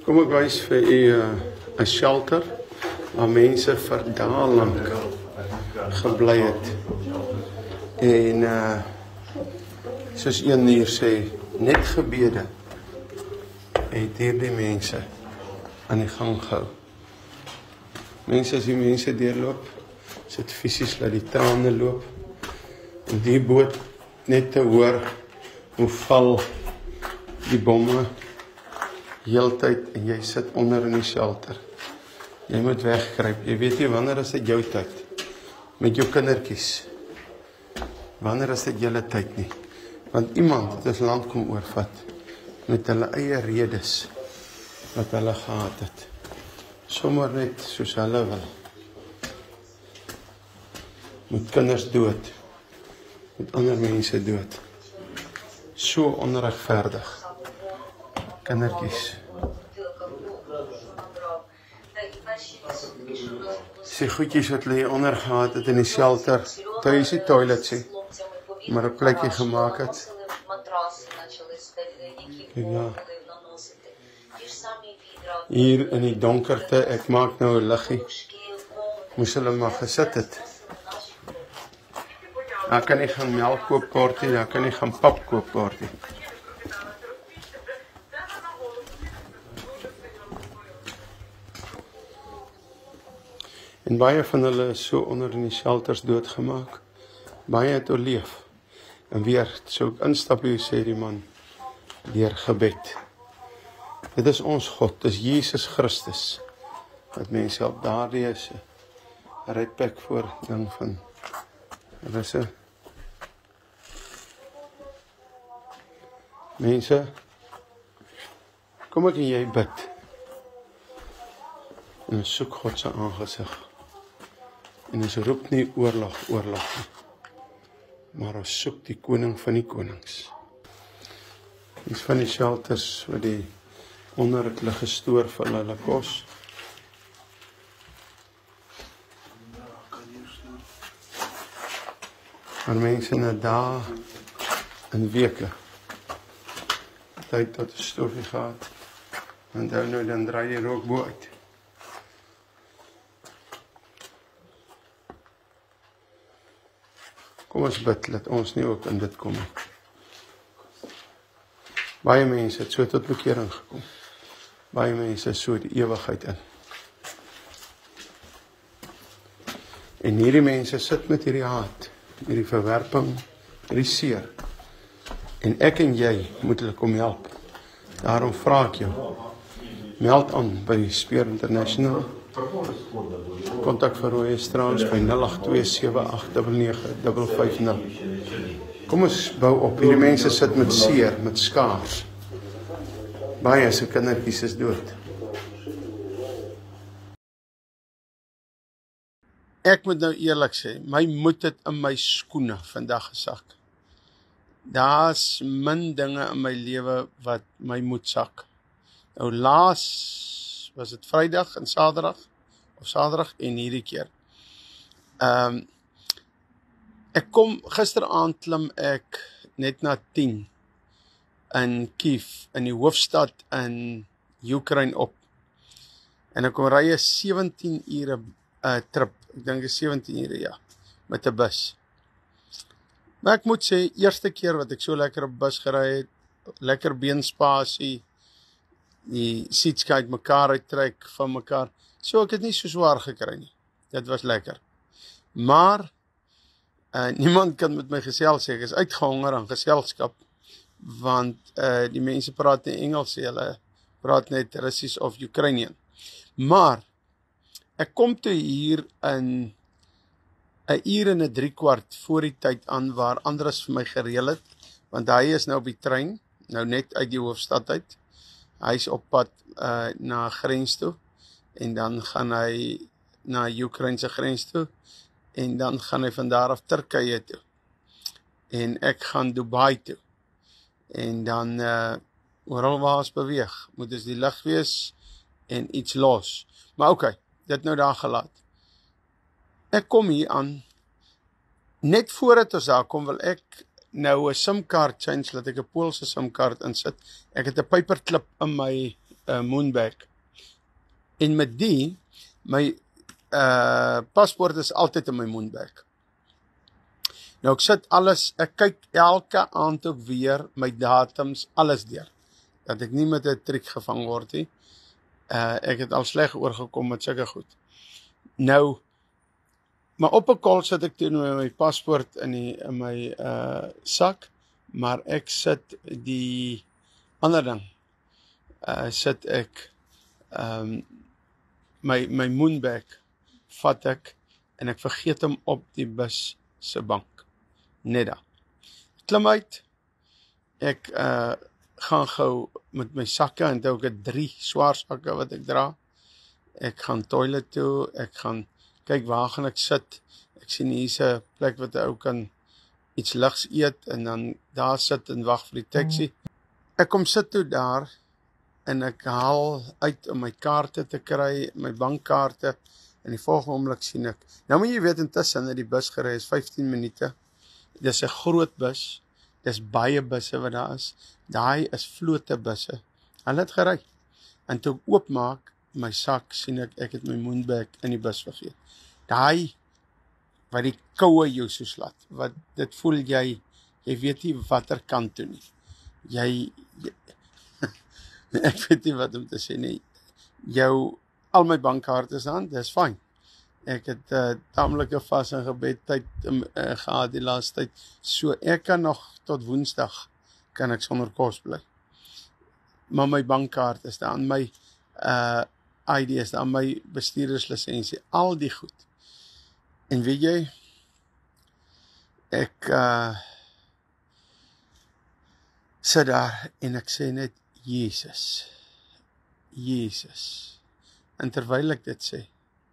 Kom ek wys vir u 'n shelter waar mense vir dae lank gebly het. En soos een hier sê, net gebede het hierdie mense aan die gang gehou. Mense as die mense deurloop, sit fisies laat die trane loop. En die boot net te hoor hoe val die bomme heeltyd en jy sit onder in die shelter. Jy moet wegkruip. Jy weet nie wanneer is dit jou tyd met jou kindertjies. Wanneer is dit julle tyd nie? Want iemand het ons land kom oorvat met hulle eie redes wat hulle gehad het. Sommer net soos hulle wil. Met kinders dood. Met ander mense dood. So onregverdig. Kindertjies. Sy goedjies wat hulle onder gehad het in die shelter, thuis die toilet sê, maar 'n plekkie gemaak het. Ja. Hier in die donkerte, ek maak nou 'n liggie. Moes hulle maar gesit het. Daar kan nie gaan melk koop word nie, daar kan nie gaan pap koop word nie. En baie van hulle is so onder in die shelters doodgemaak. Baie het oorleef. En weer, so ek instap hier, sê die man, deur gebed. Dit is ons God, dit is Jesus Christus, wat mense op daardie is, redplek voor ding van Risse. Mense, kom ek en jy bid, en ons soek God se aangesig, en ons roep nie oorlog nie, maar ons soek die koning van die konings. Dis van die shelters wat die onder het hulle gestoor vir hulle kos. Maar mense na dae en weke tyd tot 'n stofie gehad. En dan draai jy rook bo uit. Kom ons bid, laat ons nie ook in dit kom nie. Baie mense het so tot bekering gekom. Baie mense is so die ewigheid in. En hierdie mense sit met hierdie haat, hierdie verwerping, hierdie seer. En ek en jy moet hulle kom help. Daarom vra ek jou, meld aan by Spear International. Kontak vir Roy Strauss by 0827899550. Kom ons bou op. Hierdie mense sit met seer, met skaars. Baie se kindertjies is dood. Ek moet nou eerlik sê, my moed het in my skoene vandag gesak. Daar's min dinge in my lewe wat my moed sak. Nou laas was dit Vrydag en Saterdag en hierdie keer. Ek kom gisteraand klim ek net na 10 in Kiev, in die hoofstad in Oekraïne op. En ek kom ry 'n 17 ure trip. Ek dink is 17 ure, ja, met 'n bus. Maar ek moet sê, eerste keer wat ek so lekker op bus gery het, lekker beenspasie, die seats kan uit mekaar uittrek van mekaar. So ek het nie so swaar gekry nie. Dit was lekker. Maar niemand kan met my gesels sê, ek is uitgehonger aan geselskap, want die mense praat nie Engels, hulle praat net Russies of Ukrainian. Maar ek kom toe hier in 'n uur en 'n 3/4 voor die tyd aan waar Andres vir my gereël het, want hy is nou op die trein, nou net uit die hoofstad uit. Hy is op pad na grens toe, en dan gaan hy na Oekraïnse grens toe, en dan gaan hy van daar af Turkye toe. En ek gaan Dubai toe. En dan oral waar ons beweeg, moet ons die lig wees en iets los. Maar oké, dit nou daar gelaat. Ek kom hier aan, net voordat ons daar kom, wil ek nou 'n SIM-kaart change, laat ek 'n Poolse SIM-kaart insit. Ek het 'n paperclip in my moonbag. En met die, my paspoort is altyd in my moonbag. Nou ek sit alles, ek kyk elke aand ook weer my datums, alles deur. Dat ek nie met 'n triek gevang word nie. Ek het al sleg oorgekom met sulke goed. Nou, maar op 'n kol sit ek toe met my paspoort in my sak, maar ek sit die ander ding, sit ek my moonbag vat ek en ek vergeet hom op die bus se bank. Net daar. Klim uit, ek gaan gou met my sakke, en ek het 3 swaar sakke wat ek dra. Ek gaan toilet toe, ek gaan kyk waar gaan ek sit. Ek sien hier's 'n plek wat 'n ou kan iets ligs eet en dan daar sit en wag vir die taxi. Ek kom sit toe daar en ek haal uit om my kaarte te kry, my bankkaarte, en die volgende oomblik sien ek. Nou moet jy weet, intussen het die bus gery is 15 minute. Dis 'n groot bus. Dis baie busse wat daar is. Daai is vlote busse. Hulle het gery. En toe ek oopmaak my sak, sien ek het my moonbag in die bus vergeet. Daai wat die koue jou so slat. Wat dit voel jy weet nie watter kant toe nie. Ek weet nie wat om te sê nie. Al my bankkaarte is aan, dis fyn. Ek het tamelike vas en gebedtyd gehad die laaste tyd. So ek kan nog tot Woensdag kan ek sonder kos bly. Maar my bankkaart is daar, my ID is daar, my bestuurderslisensie, al die goed. En weet jy, ek sit daar en ek sê net Jesus. En terwyl ek dit sê,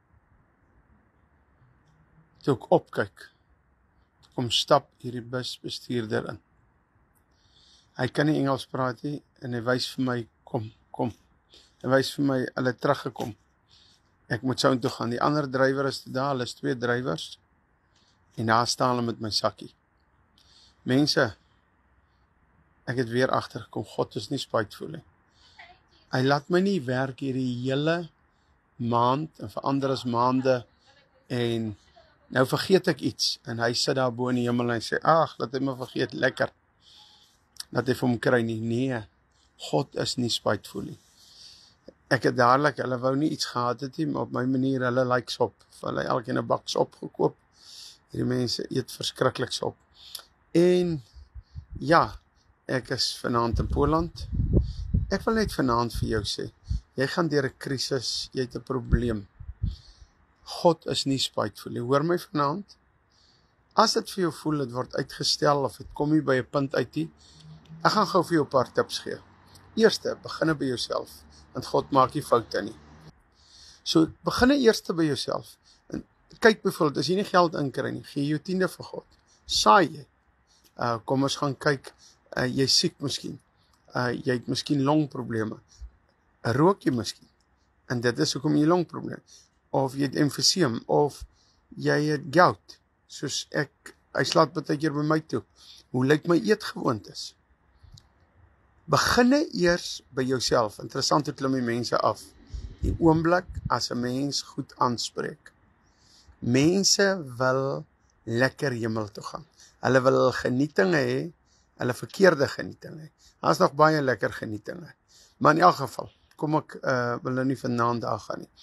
toe ek opkyk, kom stap hierdie busbestuurder in. Hy kan nie Engels praat nie, en hy wys vir my, kom. Hy wys vir my, hulle het teruggekom. Ek moet so toe gaan. Die ander drywer is daar, hulle is 2 drywers, en daar staan hulle met my sakkie. Mense, ek het weer agtergekom, God is nie spytevol nie. Hy laat my nie werk hierdie hele maand, en vir ander as maande, en nou vergeet ek iets, en hy sit daar bo in die hemel en sê, ag, laat hy my vergeet, lekker, dat hy vir hom kry nie. Nee, God is nie spytevol nie. Ek het dadelik, hulle wou nie iets gehad het nie, maar op my manier, hulle like sop, hulle elkeen 'n bak sop gekoop, hierdie mense eet verskriklik sop. En ja, ek is vanaand in Poland. Ek wil net vanaand vir jou sê, jy gaan deur 'n krisis, jy het 'n probleem. God is nie spytevol nie. Hoor my vanaand, as dit vir jou voel, dit word uitgestel, of dit kom nie by 'n punt uit nie, ek gaan gou vir jou 'n paar tips gee. Eerste, beginne by jouself, want God maak nie foute nie. So, beginne eerste by jouself. En kyk byvoorbeeld, as jy nie geld inkry nie, gee jou 10de vir God. Saai jy. Kom ons gaan kyk, jy siek miskien. Jy het miskien longprobleme. Rook jy miskien. En dit is hoekom jy longprobleme. Of jy het emfyseem, of jy het gout. Soos hy slaat baie keer by my toe. Hoe lyk my eetgewoontes? Beginne eers by jouself. Interessant, hoe klim die mense af. Die oomblik as 'n mens goed aanspreek. Mense wil lekker hemel toe gaan. Hulle wil genietinge hê, hulle verkeerde genietinge hê. Daar is nog baie lekker genietinge. Maar in elk geval, kom ek wil nou nie vanaand daar gaan nie.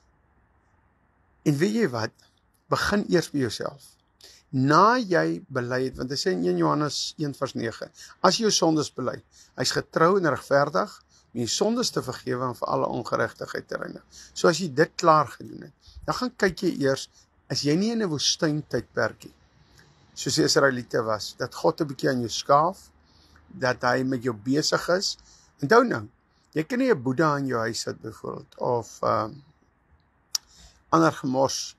En weet jy wat? Begin eers by jouself. Na jy bely het, want hy sê in 1 Johannes 1:9, as jy jou sondes bely, hy's getrou en regverdig, om jou sondes te vergewe en vir alle ongeregtigheid te reinig. So as jy dit klaar gedoen het, dan gaan kyk jy eers, as jy nie in 'n woestyntydperkie, soos die Israeliete was, dat God 'n bietjie aan jou skaaf, dat hy met jou besig is. Onthou nou, jy kan nie 'n Boeddha in jou huis sit byvoorbeeld, of ander gemors,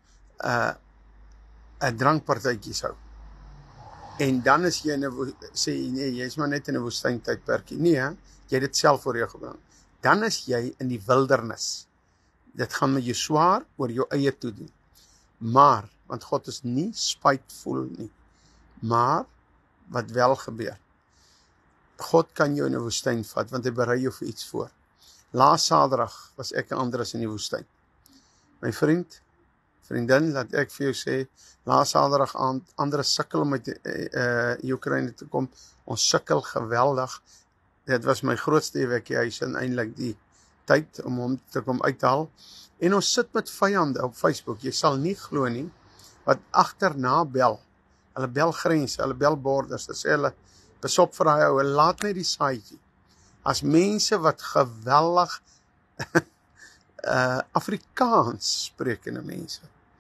'n drankpartytjies hou. En dan is jy sê nee, jy is maar net in 'n woestyntydperkie. Nee, jy het dit self voor jou gebring. Dan is jy in die wildernis. Dit gaan met jou swaar oor jou eie toedoen. Maar, want God is nie spytevol nie. Maar, wat wel gebeur, God kan jou in 'n woestyn vat, want hy berei jou vir iets voor. Laas Saterdag was ek en Andres in die woestyn. My vriendin, laat ek vir jou sê, laas Saterdag aand, Andres sukkel om uit Oekraïne te kom. Ons sukkel geweldig. Dit was my grootste evakuehuis en eintlik die tyd om hom te kom uithaal. En ons sit met vyande op Facebook. Jy sal nie glo nie, wat agterna bel. Hulle bel grense, hulle bel borders. Hulle sê hulle, pas op vir daai ou, laat net die saaitjie. As mense wat geweldig Afrikaans sprekende mense,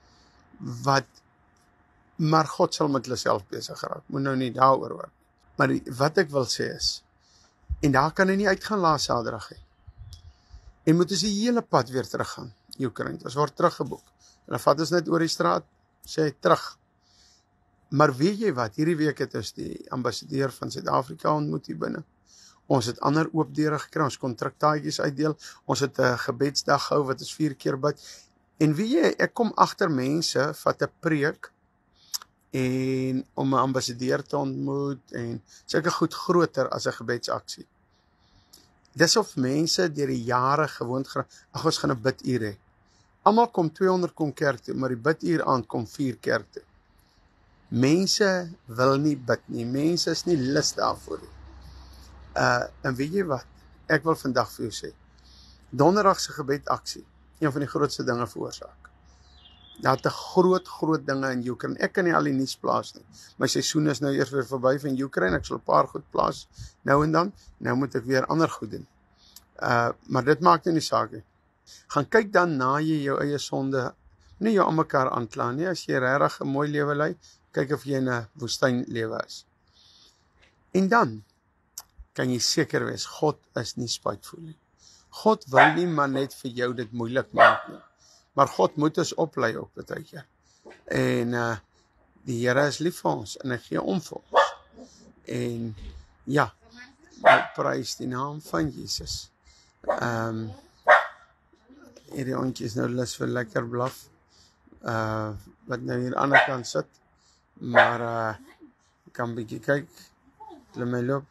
maar God sal met hulle self besig raak, moet nou nie daaroor hoor. Maar wat ek wil sê is, en daar kan hy nie uitgaan laas Saterdag hê. En moet ons die hele pad weer teruggaan, Oekraïne, ons word teruggeboek. Hulle vat ons net oor die straat, sê terug. Maar weet jy wat, hierdie week het ons die ambassadeur van Suid-Afrika ontmoet hier binne. Ons het ander oop deure gekry, ons kon traktaatjies uitdeel, ons het 'n gebedsdag gehou wat ons 4 keer bid. En weet jy, ek kom agter mense, vat 'n preek, en om 'n ambassadeur te ontmoet, en sulke goed groter as 'n gebedsaksie. Dis of mense deur die jare gewoond ag ons gaan 'n biduur hê. Almal kom 200 kom kerk toe, maar die biduur aand kom 4 kerk toe. Mense wil nie bid nie, mense is nie lus daarvoor nie. En weet jy wat, ek wil vandag vir jou sê, donderdag se gebedaksie, een van die grootste dinge veroorsaak. Daar het 'n groot dinge in Oekraïne, ek kan nie al die nuus plaas nie, my seisoen is nou eers weer verby van Oekraïne, ek sal 'n paar goed plaas, nou en dan, nou moet ek weer ander goed doen, maar dit maak nie saak nie. Gaan kyk dan na jy jou eie sonde, nie jou aan mekaar aankla nie, as jy regtig 'n mooi lewe lei, kyk of jy in 'n woestynlewe is. En dan kan jy seker wees, God is nie spytevol nie. God wil nie maar net vir jou dit moeilik maak nie. Maar God moet ons oplei op baie keer. En die Here is lief vir ons en hy gee om vir ons. En ja, prys die naam van Jesus. Hierdie ontjie is nou lus vir lekker blaf. Wat nou hier aan die ander kant sit. Maar ek kan bietjie kyk. Hulle my loop.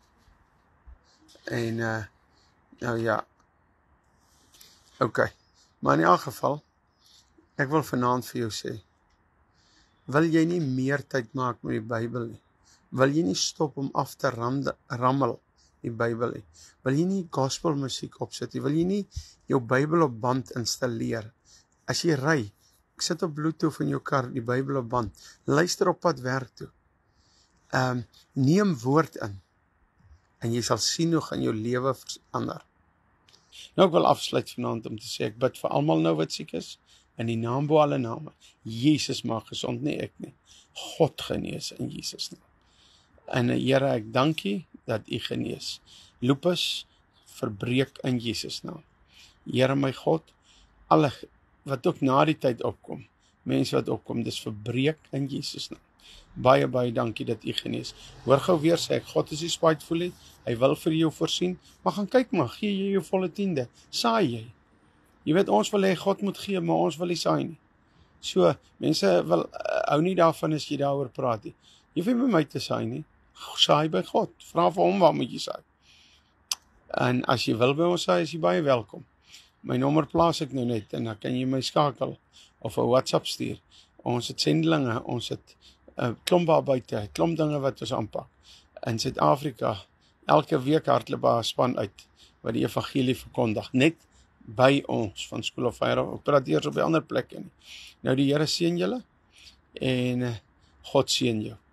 En nou ja. Okay. Maar in elk geval, ek wil vanaand vir jou sê, wil jy nie meer tyd maak met die Bybel nie? Wil jy nie stop om af te rammel die Bybel nie? Wil jy nie gospelmusiek opsit nie? Wil jy nie jou Bybel op band installeer? As jy ry, ek sit op Bluetooth in jou kar, die Bybel op band, luister op pad werk toe. Neem woord in, en jy sal sien hoe gaan jou lewe verander. Nou ek wil afsluit vanaand om te sê, ek bid vir almal nou wat siek is, in die naam bo alle name. Jesus maak gesond, nie ek nie. God genees in Jesus naam. En Here, ek dank U dat U genees. Lupus verbreek in Jesus naam. Here my God, alle wat ook na die tyd opkom, mense wat opkom, dis verbreek in Jesus naam. Baie dankie dat U genees. Hoor gou weer sê ek, God is nie spytevol nie, hy wil vir jou voorsien, maar gaan kyk maar, gee jy jou volle 10de, saai jy. Jy weet, ons wil hê God moet gee, maar ons wil nie saai nie. So, mense wil hou nie daarvan as jy daaroor praat nie. Jy hoef nie by my te saai nie, saai by God, vra vir hom waar moet jy saai. En as jy wil by ons saai, is jy baie welkom. My nommer plaas ek nou net, en dan kan jy my skakel, of 'n WhatsApp stuur. Ons het sendelinge, ons het klomp daar buite, klomp dinge wat ons aanpak. In Suid-Afrika, elke week hardloop 'n span uit, wat die evangelie verkondig, net by ons, van School of Fire, ek praat eers op die ander plekke nie. Nou die Here seën julle, en God seën jou.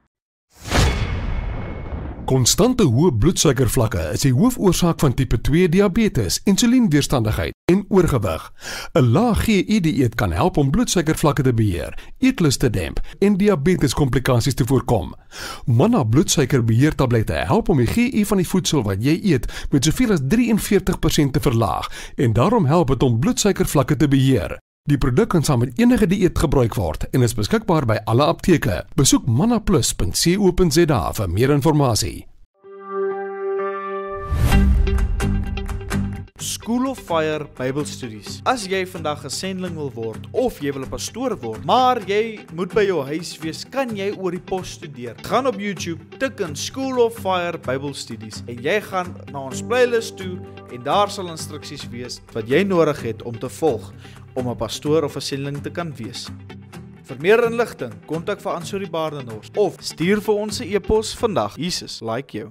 Konstante hoë bloedsuikervlakke is die hoofoorsaak van tipe 2 diabetes, insulienweerstandigheid en oorgewig. 'n Lae GI-dieet kan help om bloedsuikervlakke te beheer, eetlus te demp en diabeteskomplikasies te voorkom. Manna bloedsuikerbeheertablette help om die GI van die voedsel wat jy eet met soveel as 43% te verlaag en daarom help dit om bloedsuikervlakke te beheer. Die produk kan saam met enige dieet gebruik word en is beskikbaar by alle apteke. Besoek mannaplus.co.za vir meer inligting. School of Fire Bybelstudies. As jy vandag 'n sendeling wil word of jy wil 'n pastoor word, maar jy moet by jou huis wees, kan jy oor die pos studeer. Gaan op YouTube, tik in School of Fire Bybelstudies en jy gaan na ons playlist toe en daar sal instruksies wees wat jy nodig het om te volg om 'n pastoor of 'n sendeling te kan wees. Vir meer inligting, kontak vir Ansori Baardenhorst of stuur vir ons 'n e-pos vandag. Jesus like jou.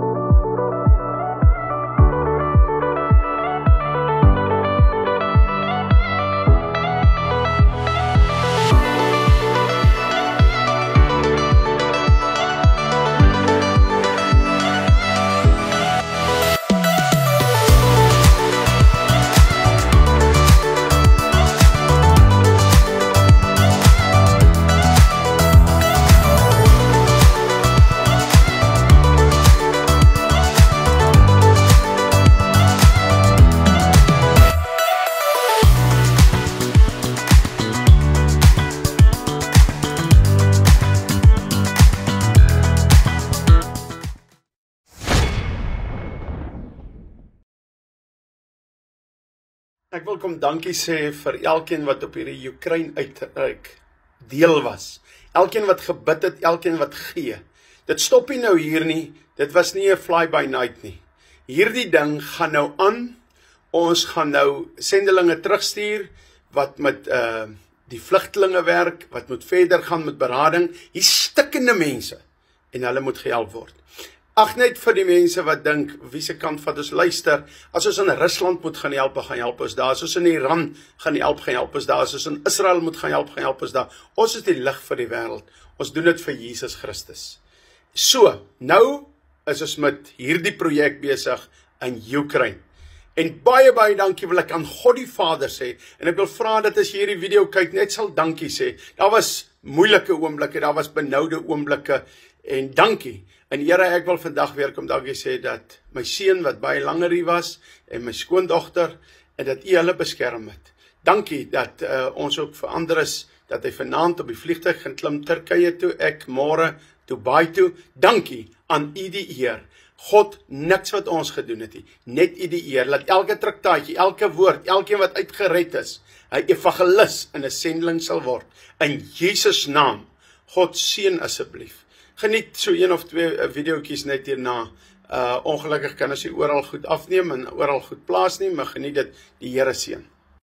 Ek wil kom dankie sê vir elkeen wat op hierdie Oekraïne uitreik deel was. Elkeen wat gebid het, elkeen wat gee. Dit stop nie nou hier nie, dit was nie 'n fly by night nie. Hierdie ding gaan nou aan, ons gaan nou sendelinge terugstuur, wat met die vlugtelinge werk, wat moet verder gaan met berading, hier stikkende mense, en hulle moet gehelp word. Ag net vir die mense wat dink, wie se kant van ons luister, as ons in Rusland moet gaan help ons daar, as ons in Iran gaan help ons daar, as ons in Israel moet gaan help ons daar. Ons is die lig vir die wêreld, ons doen dit vir Jesus Christus. So, nou is ons met hierdie projek besig in Oekraïne. En baie dankie wil ek aan God die Vader sê, en ek wil vra dat as jy hierdie video kyk, net sal dankie sê. Daar was moeilike oomblikke, daar was benoude oomblikke, en dankie. En Here, ek wil vandag weer kom dankie sê dat my seun wat baie langer hier was, en my skoondogter, en dat U hulle beskerm het. Dankie dat ons ook verander is, dat hy vanaand op die vliegtuig gaan klim Turkye toe, ek môre Dubai toe. Dankie aan U die eer. God, niks wat ons gedoen het nie, net U die eer. Laat elke traktaatjie, elke woord, elkeen wat uitgered is, 'n evangelis in 'n sendeling sal word. In Jesus naam, God seën asseblief. Geniet so 1 of 2 videoetjies net hierna. Ongelukkig kan ons nie oral goed afneem en oral goed plaas nie, maar geniet dit, die Here seën.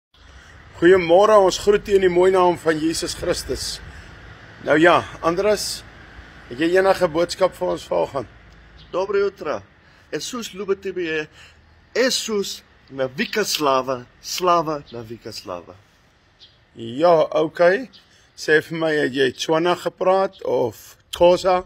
Goeiemôre, ons groet U in die mooi naam van Jesus Christus. Nou ja, Andres, het jy enige boodskap vir ons volgens? Dobro jutro. Ісус любить тебе. Ісус на віка слава, слава на віка слава. Ja, okay. Sê vir my, het jy Tswana gepraat, of Xhosa,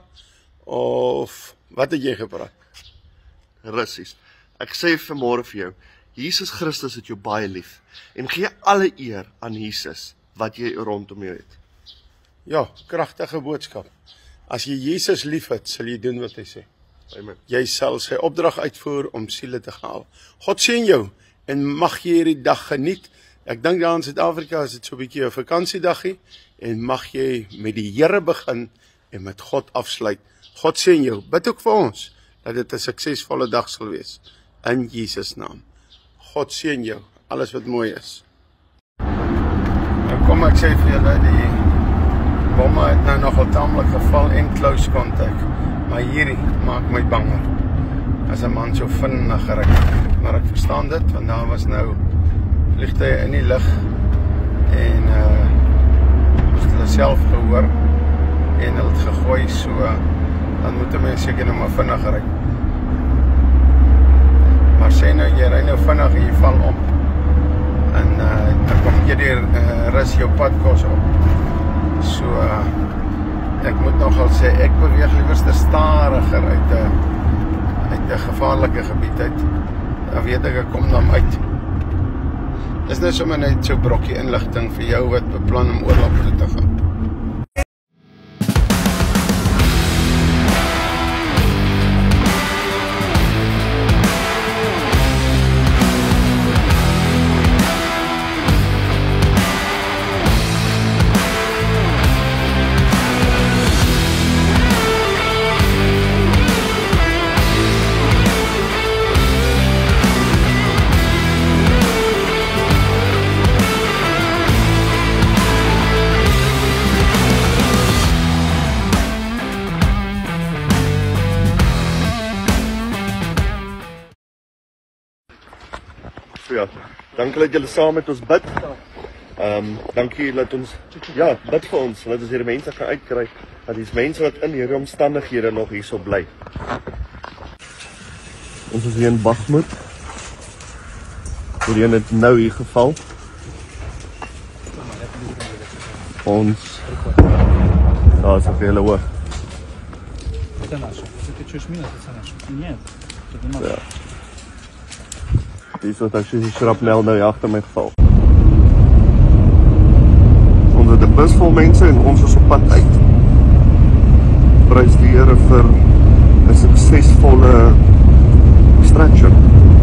of wat het jy gepraat? Russies. Ek sê vanmôre vir jou, Jesus Christus het jou baie lief, en gee alle eer aan Jesus, wat jy rondom jou het. Ja, kragtige boodskap. As jy Jesus lief het, sal jy doen wat hy sê. Amen. Jy sal sy opdrag uitvoer om siele te haal. God seën jou, en mag jy hierdie dag geniet. Ek dink daar in Suid-Afrika is dit so 'n bietjie 'n vakansiedaggie, en mag jy met die Here begin, en met God afsluit. God seën jou. Bid ook vir ons, dat dit 'n suksesvolle dag sal wees. In Jesus naam. God seën jou. Alles wat mooi is. Nou kom ek sê vir julle, die bomme het nou nogal taamlik geval en close contact. Maar hierdie maak my banger. As 'n man so vinnig ry. Maar ek verstaan dit, want daar was nou vliegtuie in die lug, en moest hulle self gehoor, en hulle het gegooi, so dan moet 'n mens seker nou maar vinnig ry. Maar sê nou, jy ry nou vinnig en jy val om, en dan kom jy die rus jou padkos op. So ek moet nogal sê, ek beweeg liewerste stadiger uit 'n gevaarlike gebied uit. Dan weet ek kom dan uit. Dis nou sommer net so brokkie inligting vir jou wat beplan om oorlog toe te gaan. So ja, dankie dat julle saam met ons bid. Dankie dat ons, ja, bid vir ons, dat ons hierdie mense kan uitkry, dat die mense wat in hierdie omstandighede nog hierso bly. Ons is hier in Bakhmut. Hierdie het nou hier geval. Ons, daar is op hele hoog. Ja. Hier is wat ek soos die shrapnel nou hier agter my geval. Ons het 'n bus vol mense en ons is op pad uit. Prys die Here vir 'n suksesvolle extraction.